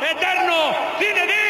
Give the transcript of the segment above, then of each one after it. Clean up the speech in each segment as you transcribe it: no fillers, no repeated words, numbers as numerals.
eterno Zinedine.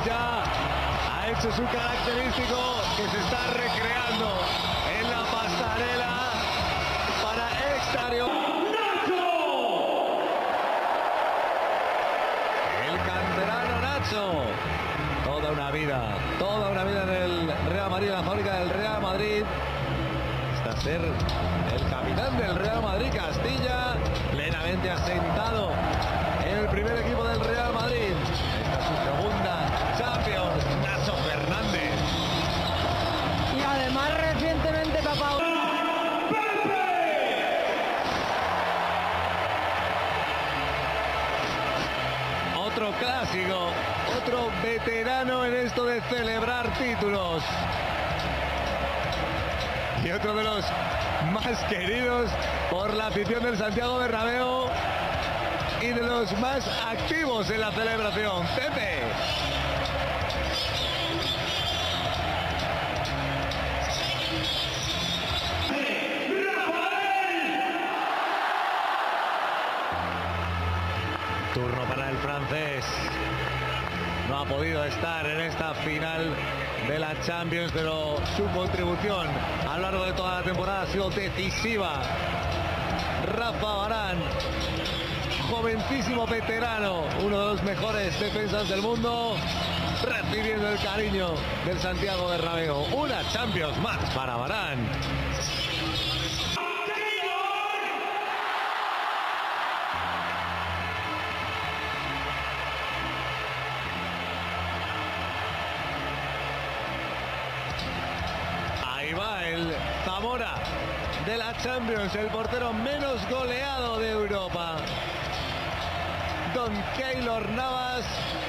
ya ha hecho su característico que se está recreando en la pasarela para exterior. El canterano Nacho. Toda una vida en el Real Madrid, en la fábrica del Real Madrid. Hasta ser el capitán del Real Madrid, Castilla, plenamente asentado en el primer equipo del Real Madrid. Esta es su segunda Champions, Nacho Fernández. Y además recientemente papá. Otro clásico, otro veterano en esto de celebrar títulos. Y otro de los más queridos por la afición del Santiago Bernabéu y de los más activos en la celebración, Pepe. Turno para el francés. No ha podido estar en esta final de la Champions, pero su contribución a lo largo de toda la temporada ha sido decisiva. Rafa Varane, jovencísimo veterano, uno de los mejores defensas del mundo, recibiendo el cariño del Santiago Bernabéu. Una Champions más para Varane. Ahí va el Zamora de la Champions, el portero menos goleado de Europa. Don Keylor Navas.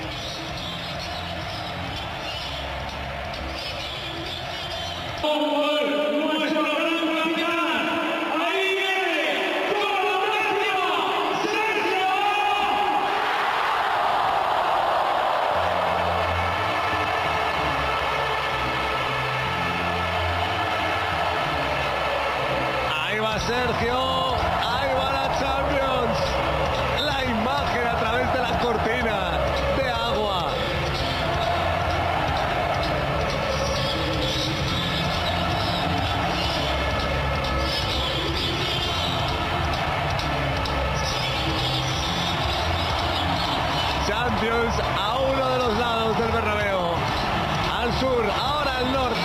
Sergio, ahí va la Champions, la imagen a través de la cortina de agua. Champions a uno de los lados del Bernabéu, al sur, ahora al norte.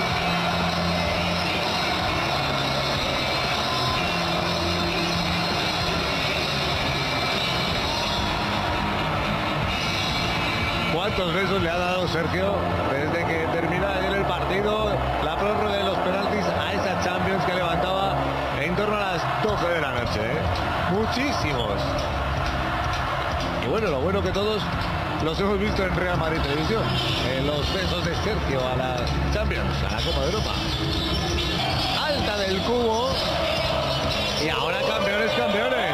¿Cuántos besos le ha dado Sergio desde que termina ayer el partido, la prórroga de los penaltis, a esa Champions que levantaba en torno a las 12 de la noche? Muchísimos. Y bueno, lo bueno que todos los hemos visto en Real Madrid Televisión, los besos de Sergio a la Champions, a la Copa de Europa. Alta del cubo y ahora campeones, campeones.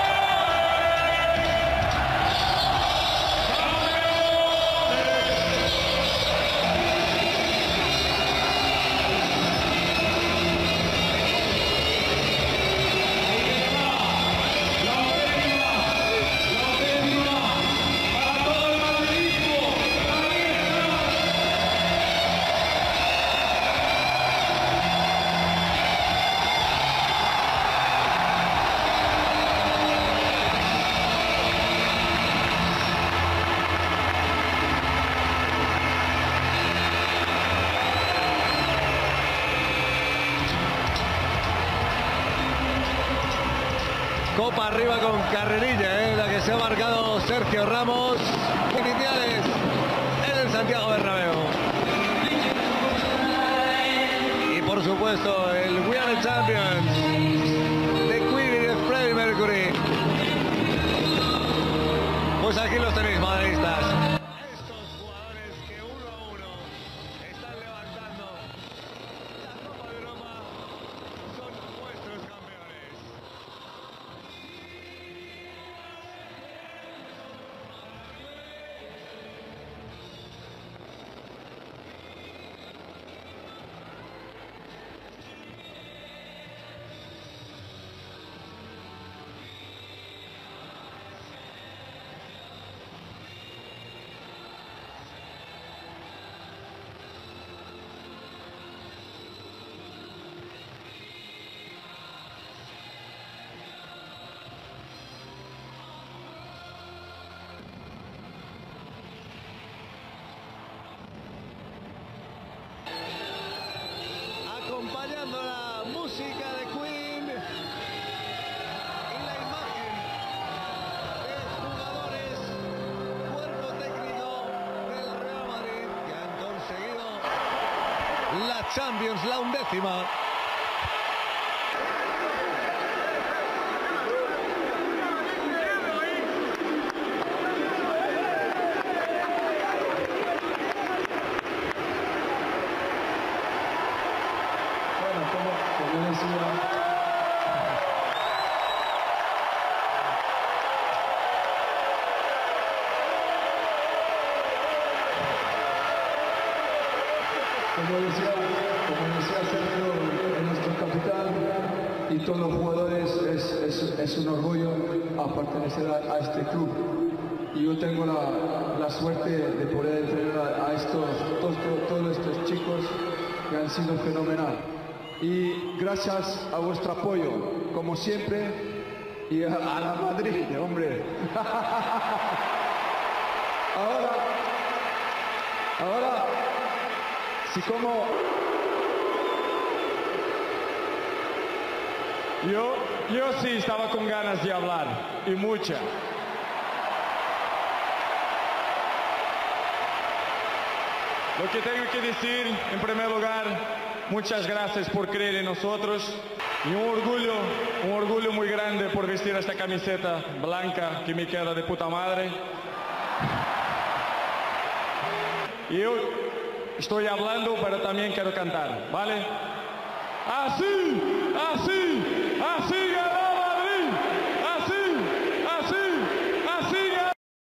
Copa arriba con carrerilla, la que se ha marcado Sergio Ramos. Iniciales en el Santiago Bernabéu. Y por supuesto el We Are the Champions de Queen de Freddie Mercury. Pues aquí los tenéis, madridistas. Estos jugadores que uno a uno están levantando la Copa de Europa son vuestros campeones. Champions, la 11ª. Como decía Sergio, nuestro capitán y todos los jugadores, es un orgullo a pertenecer a este club. Y yo tengo la suerte de poder entrenar a todos estos chicos que han sido fenomenal. Y gracias a vuestro apoyo, como siempre, y a la Madrid, hombre. Ahora, si como... Yo sí estaba con ganas de hablar, y mucha. Lo que tengo que decir, en primer lugar, muchas gracias por creer en nosotros. Y un orgullo muy grande por vestir esta camiseta blanca que me queda de puta madre. Y yo estoy hablando, pero también quiero cantar, ¿vale? Así, así, así.